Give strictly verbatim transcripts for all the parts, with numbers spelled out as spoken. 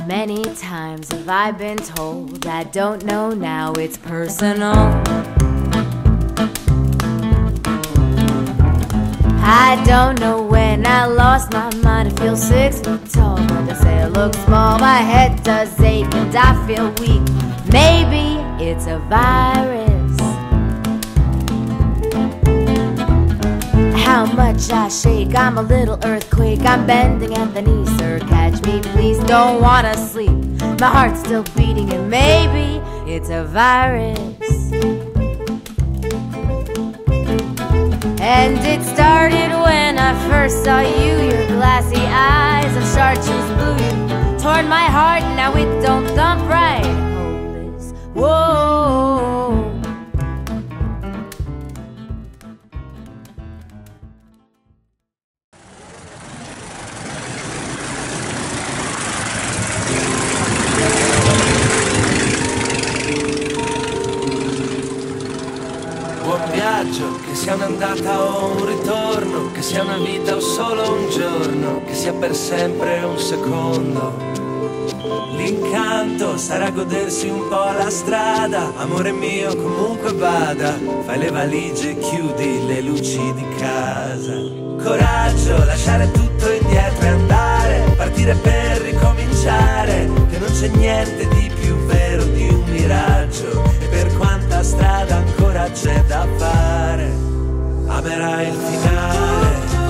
Many times have I been told I don't know now, it's personal. I don't know when I lost my mind, I feel six foot tall, but they say I look small, my head does ache and I feel weak. Maybe it's a virus. How much I shake, I'm a little earthquake, I'm bending at the knees, sir, catch me please, don't wanna sleep, my heart's still beating and maybe it's a virus. And it started when I first saw you, your glassy eyes of chartreuse blue, you torn my heart, now it don't thump right, hopeless, whoa. Che sia un'andata o un ritorno, che sia una vita o solo un giorno, che sia per sempre un secondo. L'incanto sarà godersi un po' la strada, amore mio comunque vada, fai le valigie, chiudi le luci di casa. Coraggio, lasciare tutto indietro e andare, partire per ricominciare, che non c'è niente di più vero di un miraggio, e per quanta strada ancora c'è da fare, amerai il finale.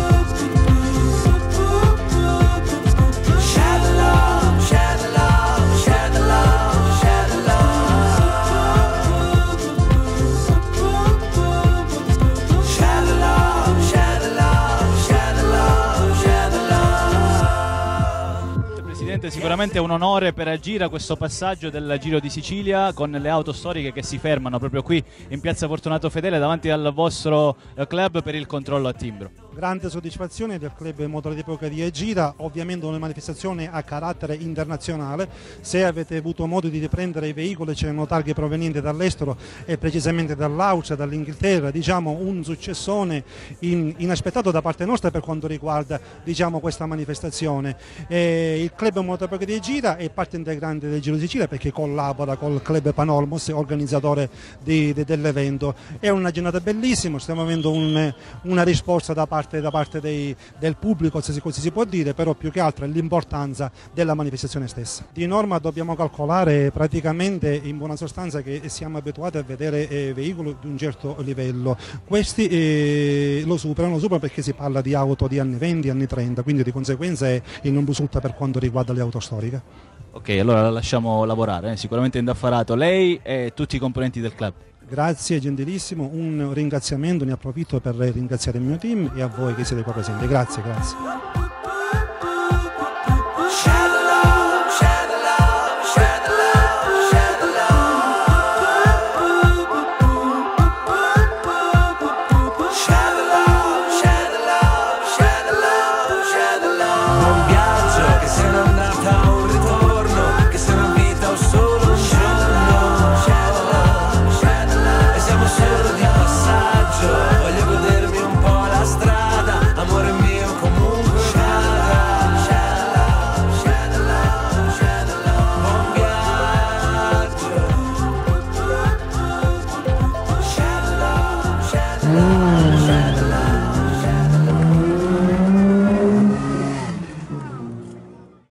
Sicuramente è un onore per Agira questo passaggio del Giro di Sicilia con le auto storiche che si fermano proprio qui in piazza Fortunato Fedele davanti al vostro club per il controllo a timbro. Grande soddisfazione del club Motori d'Epoca di Agira, ovviamente una manifestazione a carattere internazionale. Se avete avuto modo di riprendere i veicoli c'erano targhe provenienti dall'estero e precisamente dall'Austria, dall'Inghilterra, diciamo un successone in, inaspettato da parte nostra per quanto riguarda diciamo, questa manifestazione. E il club Motori d'Epoca di Agira è parte integrante del Giro di Sicilia perché collabora col club Panormos, organizzatore di, di, dell'evento. È una giornata bellissima, stiamo avendo un, una risposta da parte da parte dei, del pubblico, se così si può dire, però più che altro è l'importanza della manifestazione stessa. Di norma dobbiamo calcolare praticamente in buona sostanza che siamo abituati a vedere eh, veicoli di un certo livello, questi eh, lo superano, lo superano perché si parla di auto di anni venti, anni trenta, quindi di conseguenza è in non risulta per quanto riguarda le auto storiche. Ok, allora la lasciamo lavorare, eh? Sicuramente indaffarato lei e tutti i componenti del club. Grazie, gentilissimo, un ringraziamento, ne approfitto per ringraziare il mio team e a voi che siete qua presenti. Grazie, grazie. Mm.